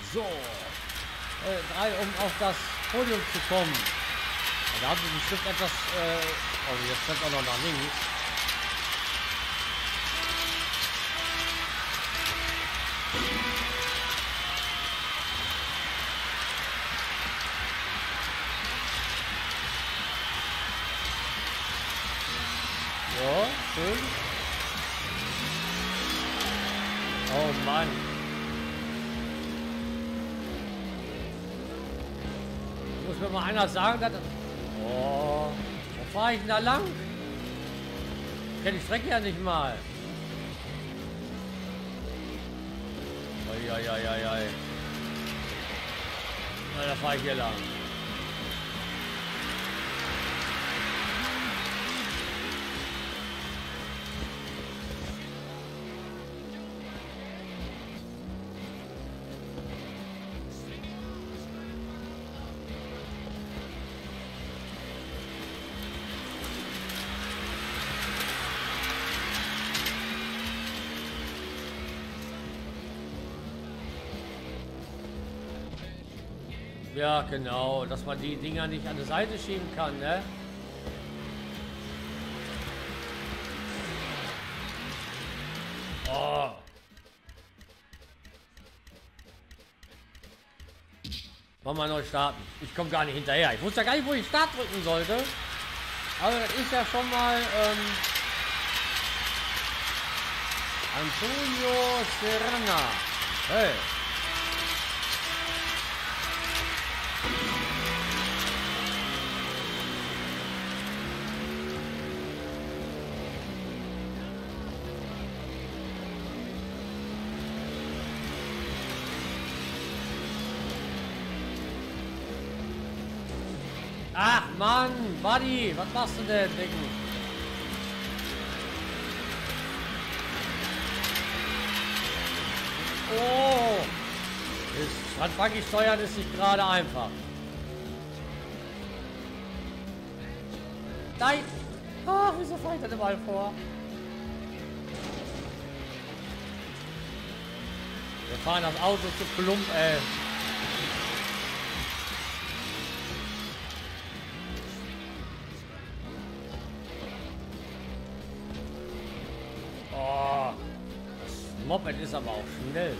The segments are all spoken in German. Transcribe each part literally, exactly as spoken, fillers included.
So. Äh, drei, um auf das Podium zu kommen. Da haben sie bestimmt etwas... Äh, oh, jetzt fällt auch noch nach links. So, schön. Oh Mann. Muss mir mal einer sagen, dass... Oh, wo fahre ich denn da lang? Ich kenne die Strecke ja nicht mal. Eieieiei. Na, da fahre ich hier lang. Ja, genau, dass man die Dinger nicht an die Seite schieben kann, ne? Oh. Wollen wir neu starten? Ich komme gar nicht hinterher. Ich wusste ja gar nicht, wo ich Start drücken sollte. Aber das ist ja schon mal ähm, Antonio Serrana. Hey. Ach Mann, Buddy, was machst du denn, Digga? Oh, Strandbuggy steuern ist nicht gerade einfach. Nein! Ach, wieso fahre ich denn mal vor? Wir fahren das Auto zu plump, ey. Moped ist aber auch schnell.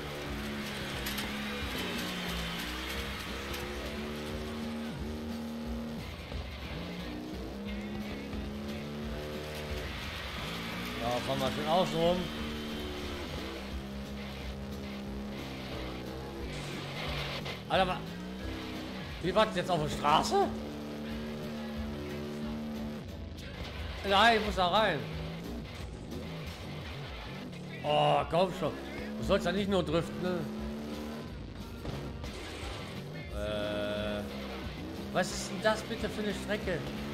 Ja, fahren wir schön außen rum. Alter, wie war das jetzt auf der Straße? Nein, ich muss da rein. Oh, komm schon. Du sollst ja nicht nur driften, ne? Äh, was ist denn das bitte für eine Strecke?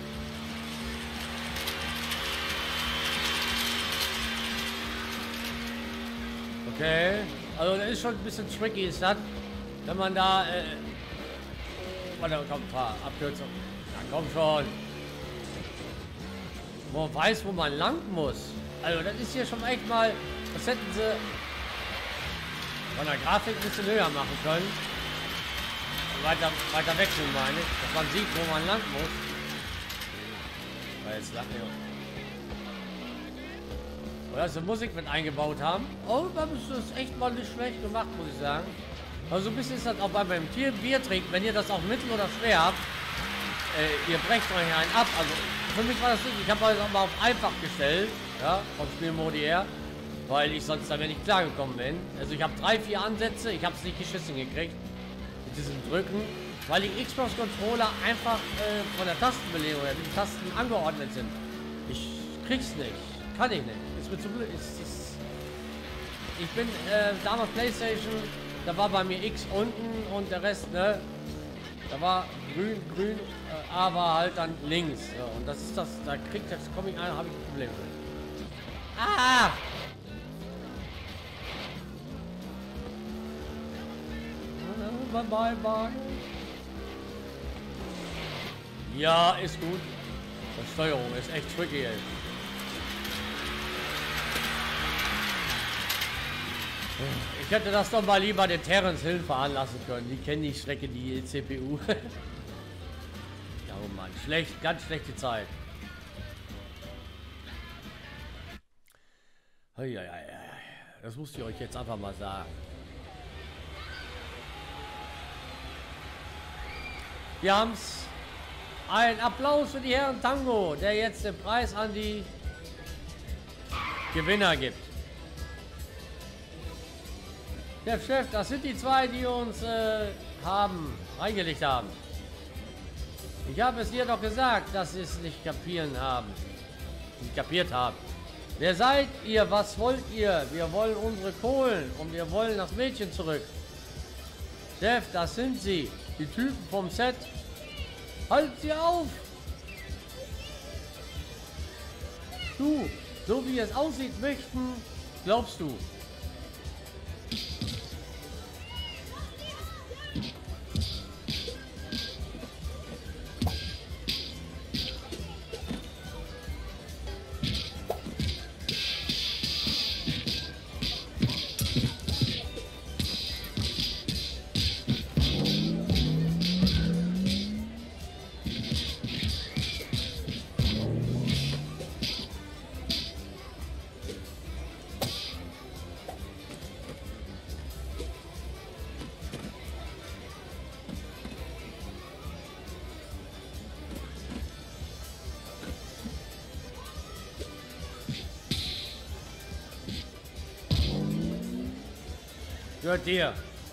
Okay. Also das ist schon ein bisschen tricky, ist das? Wenn man da... Äh, warte, komm, fahr, Abkürzung. Na komm schon. Wo man weiß, wo man lang muss. Also das ist hier schon echt mal... Das hätten sie von der Grafik ein bisschen höher machen können. Weiter, weiter wechseln, meine ich. Dass man sieht, wo man lang muss. Weil jetzt lang, ja. Oder dass sie Musik mit eingebaut haben. Oh, das ist echt mal nicht schlecht gemacht, muss ich sagen. Aber so ein bisschen ist das auch bei beim Tier Bier trinken. Wenn ihr das auch mittel oder schwer habt, äh, ihr brecht euch einen ab. Also für mich war das nicht. Ich habe das auch mal auf einfach gestellt. Ja, vom Spielmodi her. Weil ich sonst damit nicht klargekommen bin. Also ich habe drei, vier Ansätze, ich habe es nicht geschissen gekriegt. Mit diesem Drücken. Weil die Xbox-Controller einfach äh, von der Tastenbelegung her, wie die Tasten angeordnet sind. Ich krieg's nicht. Kann ich nicht. Ist mir zu blöd. Ist, ist ich bin äh, damals Playstation, da war bei mir X unten und der Rest, ne? Da war grün, grün, äh, aber halt dann links. Ja, und das ist das, da kriegt das Comic ein, habe ich ein Problem mit. Ah! Bye, bye, bye. Ja, ist gut. Die Steuerung ist echt tricky, ey. Ich hätte das doch mal lieber den Terence Hill fahren lassen können. Die kennen die Strecke, die C P U. Ja, oh Mann, schlecht, ganz schlechte Zeit. Das musste ich euch jetzt einfach mal sagen. Wir haben's. Ein Applaus für die Herren Tango, der jetzt den Preis an die Gewinner gibt. Der Chef, das sind die zwei, die uns äh, haben, reingelegt haben. Ich habe es dir doch gesagt, dass sie es nicht kapieren haben. Nicht kapiert haben. Wer seid ihr? Was wollt ihr? Wir wollen unsere Kohlen und wir wollen das Mädchen zurück. Chef, das sind sie. Die Typen vom Set. Halt sie auf! Du, so wie es aussieht, möchten, glaubst du. Gehört dir.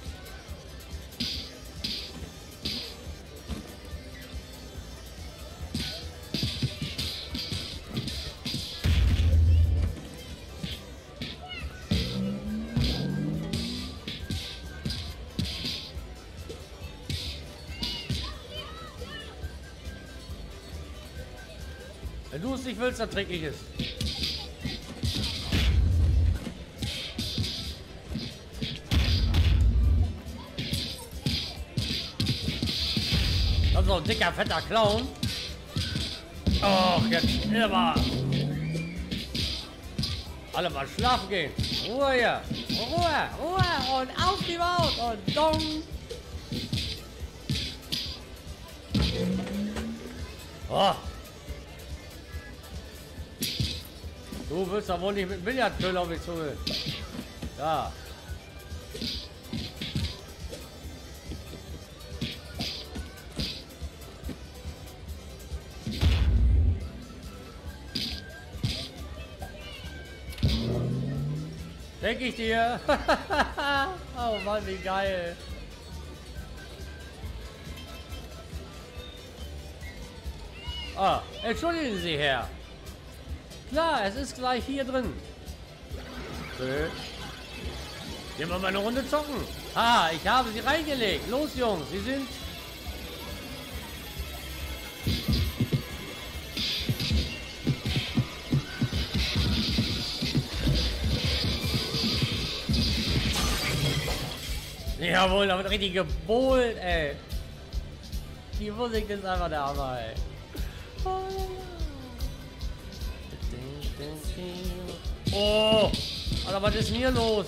Wenn du es nicht willst, dann trinke ich es. Das ist so ein dicker, fetter Clown. Och, jetzt immer. Alle mal schlafen gehen. Ruhe hier. Ruhe, Ruhe und auf die Maut und dong. Oh. Du willst doch wohl nicht mit Billardkühl auf mich zu. Ja. Denke ich dir. Oh Mann, wie geil. Ah, entschuldigen Sie, Herr. Klar, es ist gleich hier drin. Okay. Gehen wir mal eine Runde zocken. Ah, ich habe sie reingelegt. Los, Jungs, Sie sind... Jawohl, da wird richtig gebohlt, ey. Die Musik ist einfach der Hammer, ey. Oh, Alter, was ist denn hier los?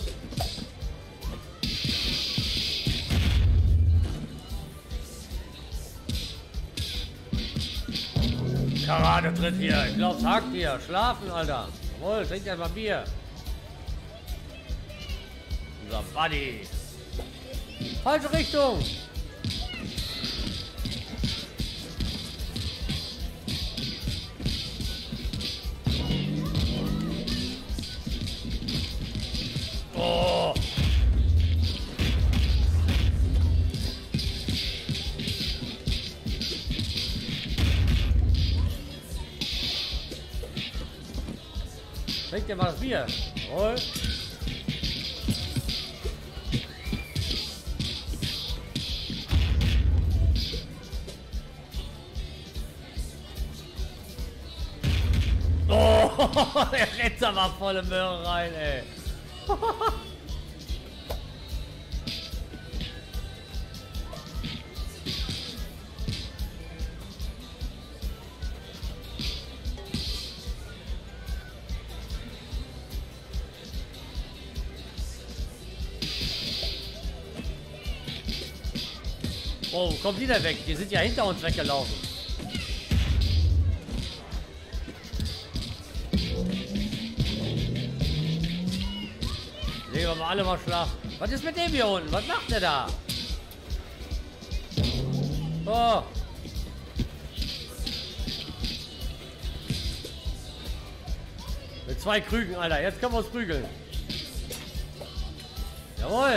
Karate-Tritt hier. Ich glaub's hackt hier. Schlafen, Alter. Jawohl, trinkt einfach Bier. Unser Buddy. Falsche Richtung. Oh. Trink dir mal das Bier. Jawohl. Oh, der rennt aber volle Möhre rein, ey. Oh, kommt die denn weg? Die sind ja hinter uns weggelaufen. Legen wir mal alle mal schlafen. Was ist mit dem hier unten? Was macht der da? Oh. Mit zwei Krügen, Alter. Jetzt können wir uns prügeln. Jawohl.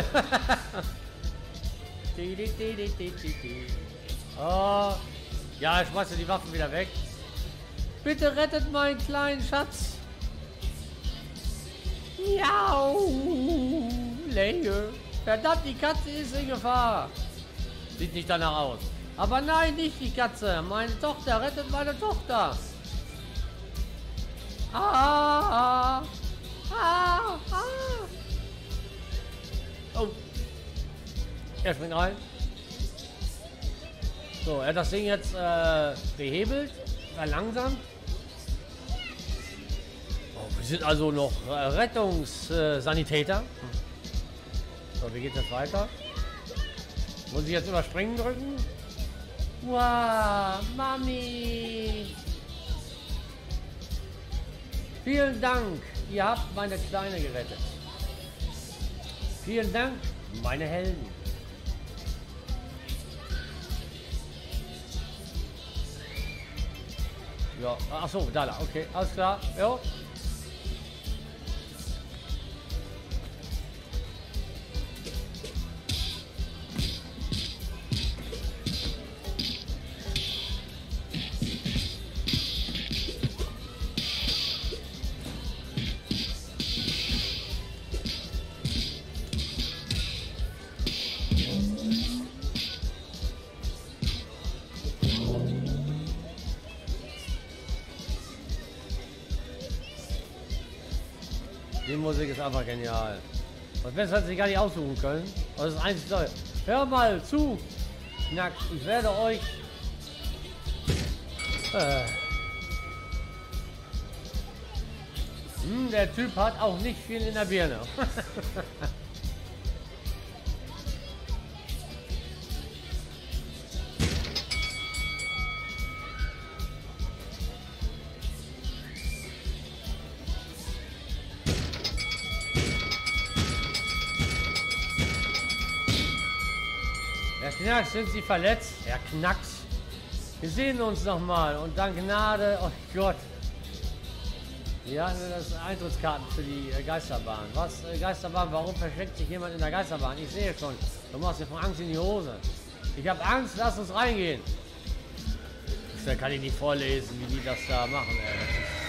Oh. Ja, ich schmeiße die Waffen wieder weg. Bitte rettet meinen kleinen Schatz. Ja. Länge. Verdammt, die Katze ist in Gefahr. Sieht nicht danach aus. Aber nein, nicht die Katze. Meine Tochter, rettet meine Tochter. Ah, ah, ah, ah. Oh. Er springt rein. So, er hat das Ding jetzt äh, behebelt, verlangsamt. Oh, wir sind also noch äh, Rettungssanitäter. So, wie geht das weiter? Muss ich jetzt überspringen drücken? Wow, Mami! Vielen Dank, ihr habt meine Kleine gerettet. Vielen Dank, meine Helden. Ja, ach so, da, da, okay, alles klar, jo. Die Musik ist einfach genial. Was besser hätte ich gar nicht aussuchen können. Das ist einzig Neue. Hör mal zu, Knack. Ich werde euch. Äh. Hm, der Typ hat auch nicht viel in der Birne. Herr Knacks, sind Sie verletzt? Herr Knacks. Wir sehen uns noch mal und dann Gnade. Oh Gott. Wir hatten das Eintrittskarten für die äh, Geisterbahn. Was? Äh, Geisterbahn? Warum versteckt sich jemand in der Geisterbahn? Ich sehe schon. Du machst dir von Angst in die Hose. Ich habe Angst, lass uns reingehen. Das kann ich nicht vorlesen, wie die das da machen. Ey. Das ist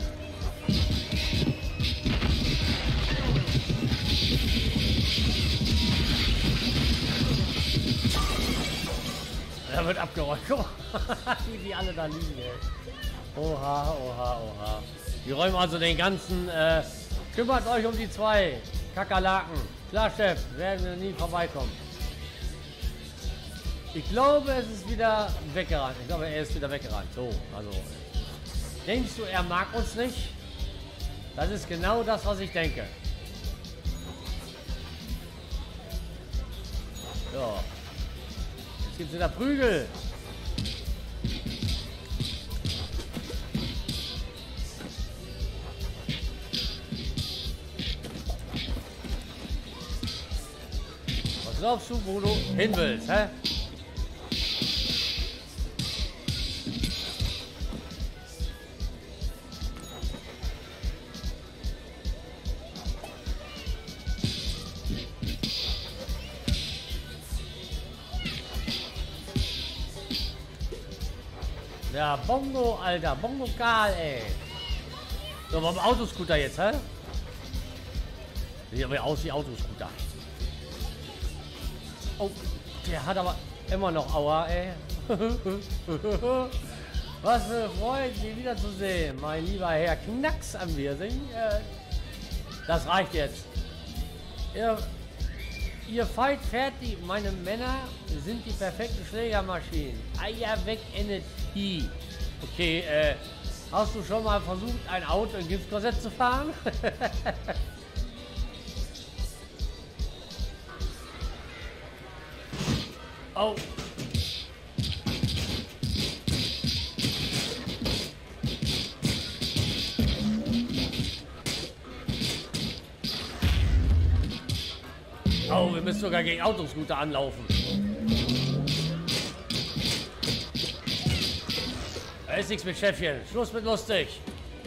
Da wird abgeräumt. Wie die alle da liegen, ey. Oha, oha, oha. Wir räumen also den ganzen... Äh, kümmert euch um die zwei Kakerlaken. Klar, Chef, werden wir nie vorbeikommen. Ich glaube, es ist wieder weggerannt. Ich glaube, er ist wieder weggerannt. So, also... Denkst du, er mag uns nicht? Das ist genau das, was ich denke. So. Jetzt gibt es wieder Prügel. Was glaubst du, wo du hin willst, hä? Ja, Bongo, Alter. Bongo Karl, ey. So, warum Autoscooter jetzt, hä? Sieht aber aus wie Autoscooter. Oh, der hat aber immer noch Aua, ey. Was für eine Freude, Sie wiederzusehen, mein lieber Herr Knacks am Wirsing. Das reicht jetzt. Ihr, ihr Fight fertig. Meine Männer sind die perfekten Schlägermaschinen. Eier weg, N T. Okay, äh, hast du schon mal versucht, ein Auto in Giftkorsett zu fahren? Oh, Oh, wir müssen sogar gegen Autoscooter anlaufen. Da ist nichts mit Chefchen. Schluss mit lustig.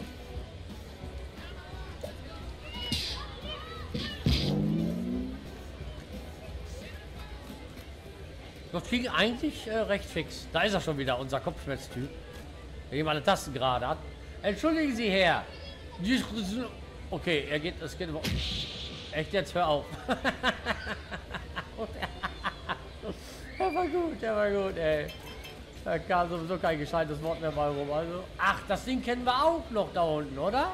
Das ging eigentlich äh, recht fix. Da ist er schon wieder, unser Kopfschmerztyp. Der hier meine Tasten gerade hat. Entschuldigen Sie, Herr. Okay, er geht, es geht über... Echt jetzt, hör auf. Der war gut, der war gut, ey. Da kam sowieso kein gescheites Wort mehr bei rum. Also, ach, das Ding kennen wir auch noch da unten, oder?